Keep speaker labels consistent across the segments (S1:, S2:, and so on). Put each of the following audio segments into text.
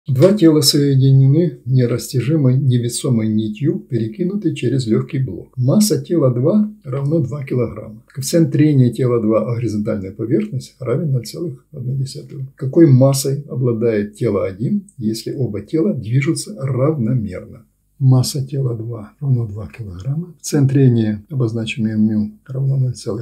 S1: Два тела соединены нерастяжимой невесомой нитью, перекинутой через легкий блок. Масса тела 2 равно 2 кг. Коэффициент трения тела 2 о горизонтальную поверхность равен 0,1. Какой массой обладает тело 1, если оба тела движутся равномерно? Масса тела 2 равно 2 кг. Коэффициент трения, обозначенный μ, равно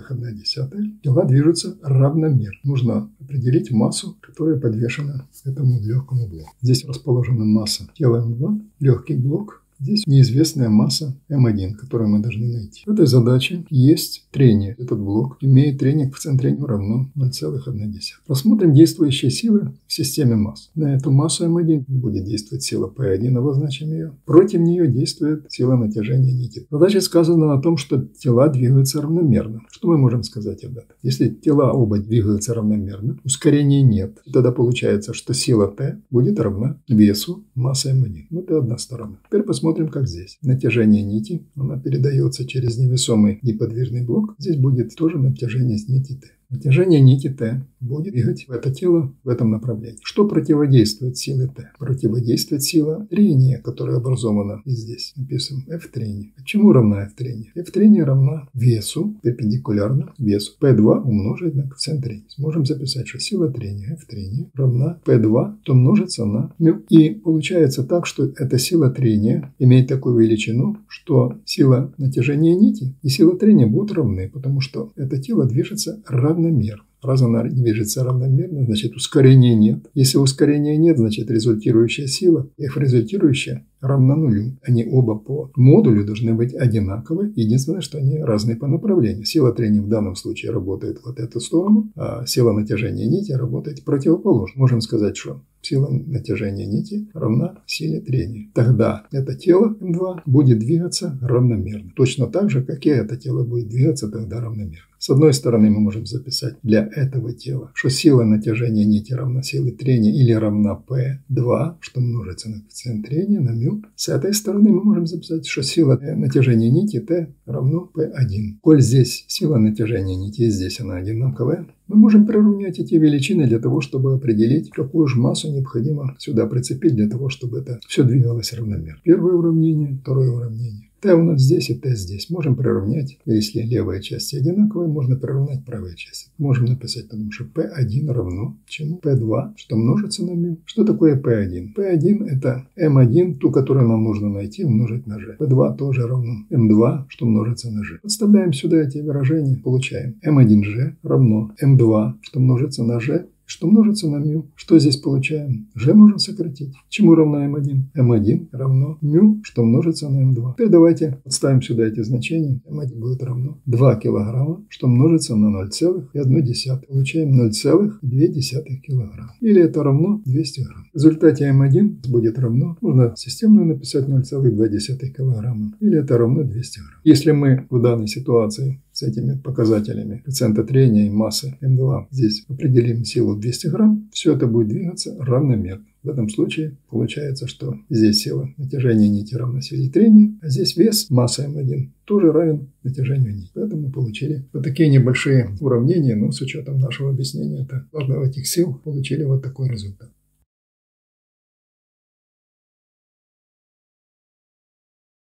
S1: 0,1. Тела движутся равномерно. Нужно определить массу, которая подвешена к этому легкому блоку. Здесь расположена масса тела М2, легкий блок. Здесь неизвестная масса М1, которую мы должны найти. В этой задаче есть трение. Этот блок имеет трение, коэффициент трения равно 0,1. Рассмотрим действующие силы в системе масс. На эту массу М1 будет действовать сила P1, обозначим ее. Против нее действует сила натяжения нити. В задаче сказано о том, что тела двигаются равномерно. Что мы можем сказать об этом? Если тела оба двигаются равномерно, ускорения нет. Тогда получается, что сила Т будет равна весу массы М1. Это одна сторона. Теперь посмотрим, как здесь. Натяжение нити, она передается через невесомый неподвижный блок. Здесь будет тоже натяжение с нити Т. Натяжение нити Т будет двигать это тело в этом направлении. Что противодействует силе Т? Противодействует сила трения, которая образована и здесь. Написано F трение. Чему равна F трение? F трение равна весу, перпендикулярно весу. P2 умножить на коэффициент трения. Можем записать, что сила трения F трения равна P2, то множится на μ. И получается так, что эта сила трения имеет такую величину, что сила натяжения нити и сила трения будут равны, потому что это тело движется равномерно. Раз она движется равномерно, значит ускорения нет. Если ускорения нет, значит результирующая сила, F результирующая, равна нулю. Они оба по модулю должны быть одинаковы. Единственное, что они разные по направлению. Сила трения в данном случае работает в вот эту сторону, а сила натяжения нити работает противоположно. Можем сказать, что сила натяжения нити равна силе трения. Тогда это тело М2 будет двигаться равномерно. Точно так же, как и это тело будет двигаться тогда равномерно. С одной стороны, мы можем записать для этого тела, что сила натяжения нити равна силе трения или равна P2, что множится на коэффициент трения, на μ. С этой стороны мы можем записать, что сила натяжения нити T равно P1. Коль здесь сила натяжения нити, и здесь она одинаковая, мы можем приравнять эти величины для того, чтобы определить, какую же массу необходимо сюда прицепить для того, чтобы это все двигалось равномерно. Первое уравнение, второе уравнение. Т у нас здесь и Т здесь. Можем приравнять, если левая часть одинаковая, можно приравнять правая часть. Можем написать, потому что P1 равно чему? P2, что множится на μ. Что такое P1? P1 это M1, ту, которую нам нужно найти, умножить на G. P2 тоже равно M2, что множится на G. Подставляем сюда эти выражения, получаем M1G равно M2, что множится на G, что множится на μ. Что здесь получаем? G можно сократить. Чему равна m1? m1 равно μ, что множится на m2. Теперь давайте подставим сюда эти значения. m1 будет равно 2 кг, что множится на 0,1. Получаем 0,2 кг. Или это равно 200 грамм. В результате m1 будет равно, можно системно написать 0,2 кг. Или это равно 200 грамм. Если мы в данной ситуации с этими показателями коэффициента трения и массы М2 здесь определим силу 200 грамм, все это будет двигаться равномерно. В этом случае получается, что здесь сила натяжения нити равна силе трения, а здесь вес массы М1 тоже равен натяжению нити. Поэтому мы получили вот такие небольшие уравнения, но с учетом нашего объяснения, это этих сил получили вот такой результат.